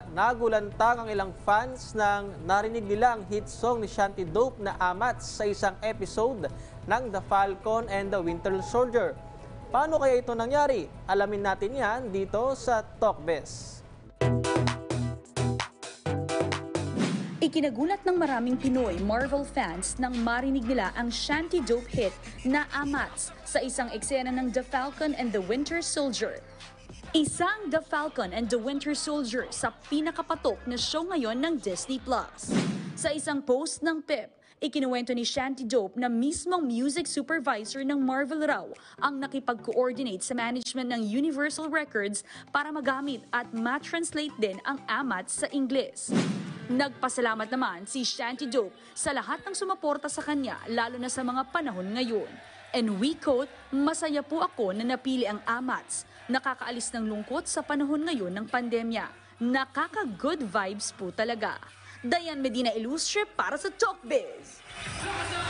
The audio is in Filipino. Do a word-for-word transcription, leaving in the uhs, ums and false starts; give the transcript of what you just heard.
nagulantang ang ilang fans nang narinig nila ang hit song ni Shanty Dope na Amats sa isang episode ng The Falcon and the Winter Soldier. Paano kaya ito nangyari? Alamin natin yan dito sa TalkBiz. Ikinagulat ng maraming Pinoy Marvel fans nang marinig nila ang Shanty Dope hit na Amats sa isang eksena ng The Falcon and the Winter Soldier. Isang The Falcon and the Winter Soldier sa pinakapatok na show ngayon ng Disney Plus. Sa isang post ng P I P, ikinuwento ni Shanty Dope na mismong music supervisor ng Marvel raw ang nakipag-coordinate sa management ng Universal Records para magamit at ma-translate din ang Amats sa Ingles. Nagpasalamat naman si Shanty Dope sa lahat ng sumuporta sa kanya, lalo na sa mga panahon ngayon. And we quote, "Masaya po ako na napili ang Amats. Nakakaalis ng lungkot sa panahon ngayon ng pandemya. Nakaka-good vibes po talaga." Dayan Medina Ilustre para sa TalkBiz.